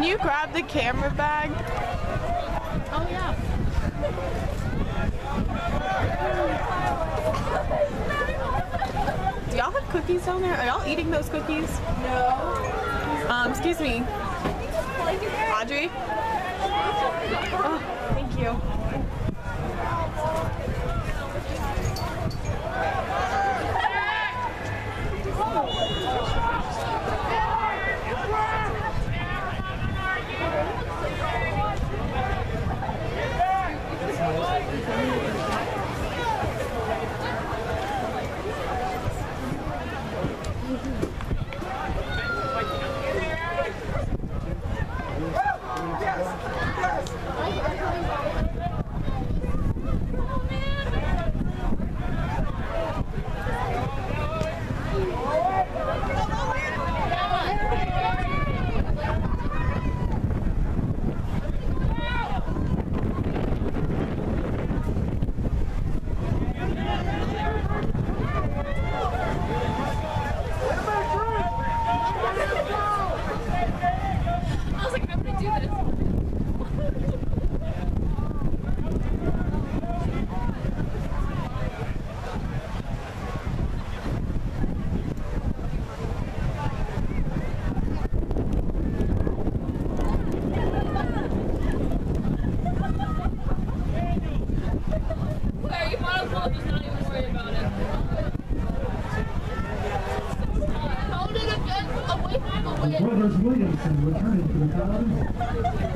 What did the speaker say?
you grab the camera bag? Oh yeah. Do y'all have cookies down there? Are y'all eating those cookies? No. Excuse me. Audrey? Oh, thank you. Brothers Williamson returning to the crowd.